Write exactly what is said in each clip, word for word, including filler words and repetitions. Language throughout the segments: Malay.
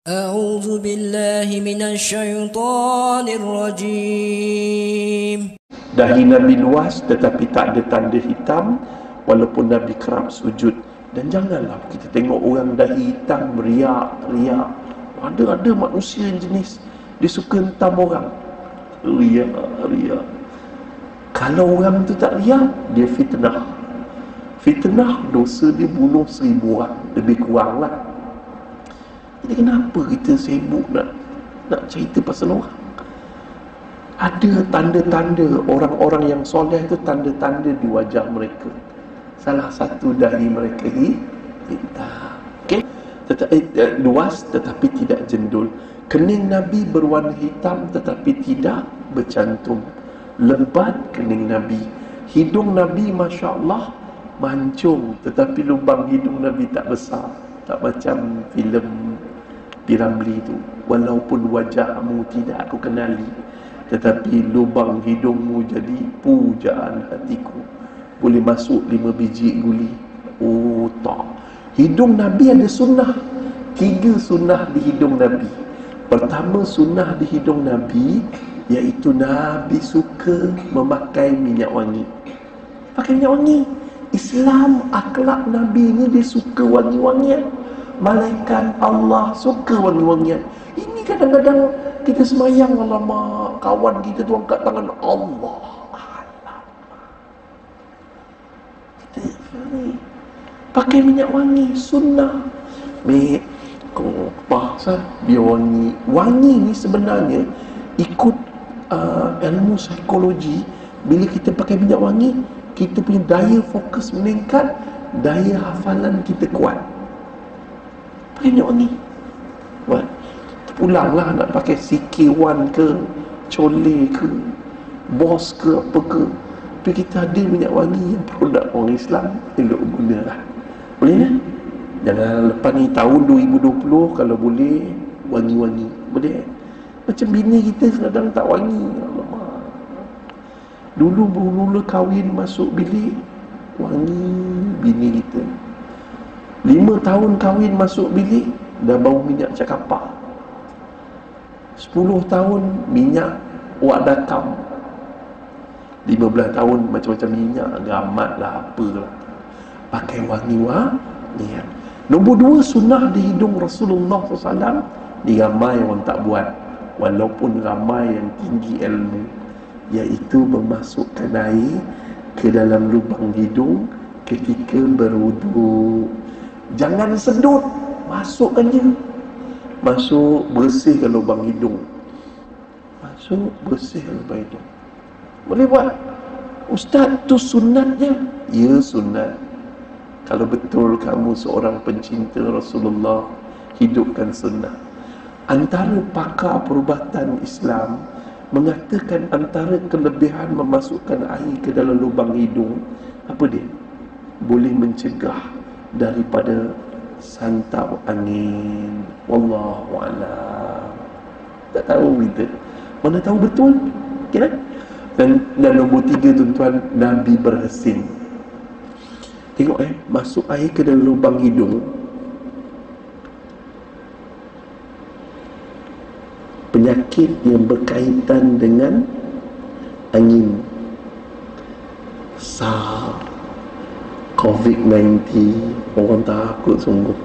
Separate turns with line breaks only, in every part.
أعوذ بالله من الشيطان الرجيم.
Dahi Nabi luas tetapi tak ada tanda hitam, walaupun Nabi kerap sujud. Dan janganlah kita tengok orang dahi hitam riak-riak. Ada-ada manusia yang jenis dia suka hentam orang, riak-riak. Kalau orang tu tak riak, dia fitnah. Fitnah dosa dia bunuh seribu orang, lebih kurang lah. Jadi kenapa kita sibuk nak nak cerita pasal orang? Ada tanda-tanda orang-orang yang soleh tu, tanda-tanda di wajah mereka. Salah satu dari mereka hitam. Okey, tetapi eh, luas tetapi tidak jendul. Kening Nabi berwarna hitam tetapi tidak bercantum. Lebat kening Nabi. Hidung Nabi masya-Allah mancung, tetapi lubang hidung Nabi tak besar, tak macam filem Piramli tu. Walaupun wajahmu tidak aku kenali, tetapi lubang hidungmu jadi pujaan hatiku. Boleh masuk lima biji guli. Oh tak. Hidung Nabi ada sunnah. Tiga sunnah di hidung Nabi. Pertama sunnah di hidung Nabi, iaitu Nabi suka memakai minyak wangi. Pakai minyak wangi. Islam, akhlak Nabi ni dia suka wangi-wangian. Malaikat Allah suka wangi-wangian. Ini kadang-kadang kita semayang, alamak, kawan kita tu angkat tangan, Allah, alamak. Kita pakai minyak wangi, sunnah. Mek, kau pasal biar wangi. Wangi ni sebenarnya ikut uh, ilmu psikologi. Bila kita pakai minyak wangi, kita punya daya fokus meningkat, daya hafalan kita kuat. Pakai minyak wangi. Buat pulanglah nak pakai C K satu ke, Cole ke, Boss ke, apa ke. Tapi kita ada minyak wangi yang produk orang Islam, elok guna lah. Boleh kan? Jangan lepas ni tahun dua ribu dua puluh, kalau boleh wangi-wangi. Boleh? Macam bini kita kadang tak wangi. Alamak. Dulu mula-mula kahwin masuk bilik, wangi bini kita. Lima tahun kahwin masuk bilik, dah bau minyak cakapak. Sepuluh tahun minyak wak dakam. Lima belas tahun macam-macam minyak, gamat lah, apalah. Pakai wangi-wangi. Nombor dua, sunnah di hidung Rasulullah sallallahu alaihi wasallam. Ni ramai orang tak buat, walaupun ramai yang tinggi ilmu, iaitu memasukkan air ke dalam lubang hidung ketika berwudu. Jangan sedut, masukkan je. Masuk, bersihkan lubang hidung. Masuk, bersihkan lubang hidung. Boleh buat. Ustaz, tu sunatnya? Ya, sunat. Kalau betul kamu seorang pencinta Rasulullah, hidupkan sunnah. Antara pakar perubatan Islam mengatakan antara kelebihan memasukkan air ke dalam lubang hidung, apa dia? Boleh mencegah daripada santap angin. Wallahu a'lam. Tak tahu kita, mana tahu betul. Okay, kan? Dan, dan nombor tiga, tuan-tuan, Nabi bersin. Tengok eh, masuk air ke dalam lubang hidung, penyakit yang berkaitan dengan angin, SARS, covid sembilan belas, orang takut sungguh.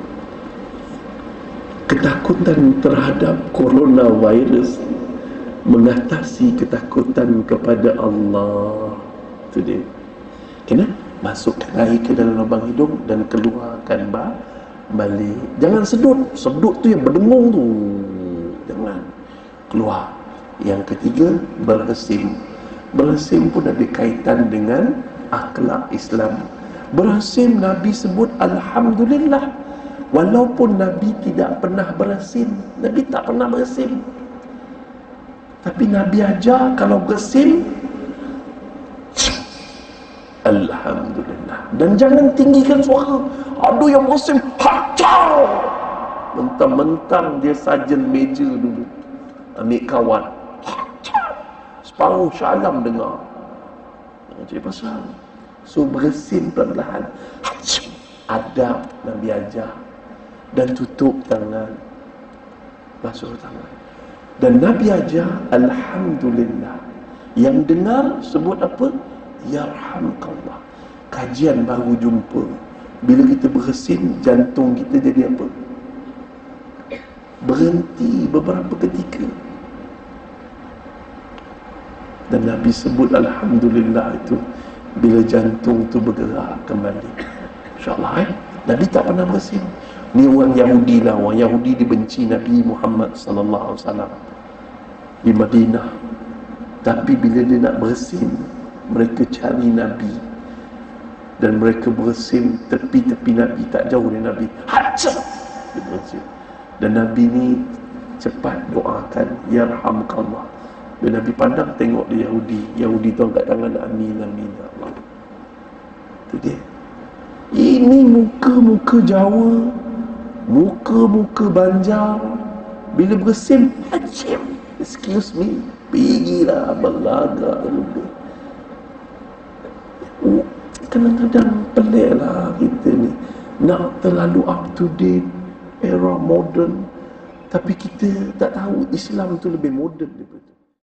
Ketakutan terhadap coronavirus mengatasi ketakutan kepada Allah. Itu dia. Kenapa? Masukkan air ke dalam lubang hidung dan keluarkan balik. Jangan sedut. Sedut tu yang berdengung tu, jangan. Keluar. Yang ketiga, bersin. Bersin pun ada kaitan dengan akhlak Islam. Bersin, Nabi sebut Alhamdulillah. Walaupun Nabi tidak pernah bersin, Nabi tak pernah bersin, tapi Nabi ajar kalau bersin Alhamdulillah. Dan jangan tinggikan suara. Ada yang bersin hacau, mentang-mentang dia sarjan meja dulu, ambil kawan, hacau, separuh syalam dengar. Jangan cari pasal. So bersin perlahan, adab Nabi ajar. Dan tutup tangan. basuh tangan. Dan Nabi ajar alhamdulillah. Yang dengar sebut apa? Yarhamkallah. Kajian baru jumpa. Bila kita bersin, jantung kita jadi apa? Berhenti beberapa ketika. Dan Nabi sebut alhamdulillah itu bila jantung tu bergerak kembali. InsyaAllah eh? Nabi tak pernah bersin. Ni orang Yahudi lah. Orang Yahudi dibenci Nabi Muhammad sallallahu alaihi wasallam di Madinah. Tapi bila dia nak bersin, mereka cari Nabi. Dan mereka bersin tepi-tepi Nabi, tak jauh dari Nabi. Hajar! Dia bersin. Dan Nabi ni cepat doakan, yarhamkallah. Bila Nabi pandang tengok dia Yahudi, Yahudi tu angkat tangan, amin, amin, ya Allah. Itu dia. Ini muka-muka Jawa, muka-muka Banjar, bila bersin, hajim, excuse me, pergilah belaga lebih. Oh, kadang-kadang pelik lah kita ni, nak terlalu up to date, era modern, tapi kita tak tahu Islam tu lebih moden daripada itu.